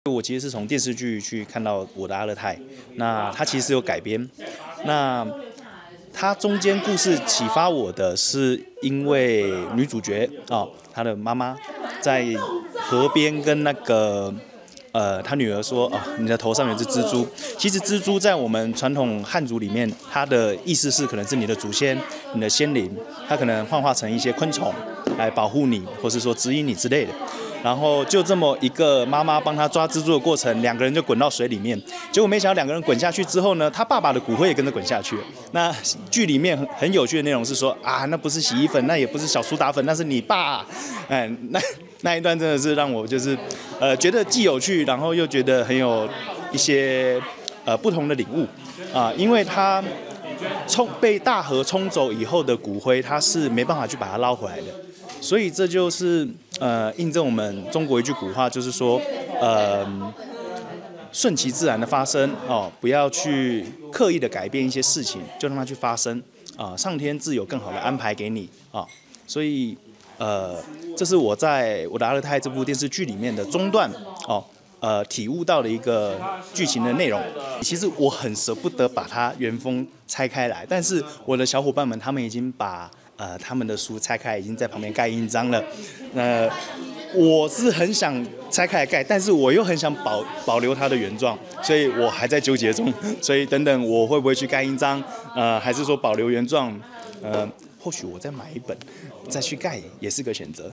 我其实是从电视剧去看到我的阿勒泰，那它其实有改编，那它中间故事启发我的是因为女主角她的妈妈在河边跟那个她女儿说你的头上有只蜘蛛。其实蜘蛛在我们传统汉族里面，它的意思是可能是你的祖先、你的先灵，它可能幻化成一些昆虫来保护你，或是说指引你之类的。然后就这么一个妈妈帮他抓蜘蛛的过程，两个人就滚到水里面。结果没想到两个人滚下去之后呢，他爸爸的骨灰也跟着滚下去了。那剧里面很有趣的内容是说那不是洗衣粉，那也不是小苏打粉，那是你爸。那一段真的是让我就是觉得既有趣，然后又觉得很有一些不同的领悟因为他被大河冲走以后的骨灰，他是没办法去把它捞回来的。所以这就是印证我们中国一句古话，就是说顺其自然的发生不要去刻意的改变一些事情，就让它去发生上天自有更好的安排给你所以这是我在我的阿勒泰这部电视剧里面的中段体悟到的一个剧情的内容。其实我很舍不得把它原封拆开来，但是我的小伙伴们他们已经把他们的书拆开，已经在旁边盖印章了。我是很想拆开来盖，但是我又很想保留它的原状，所以我还在纠结中。所以等等我会不会去盖印章，还是说保留原状？或许我再买一本再去盖也是个选择。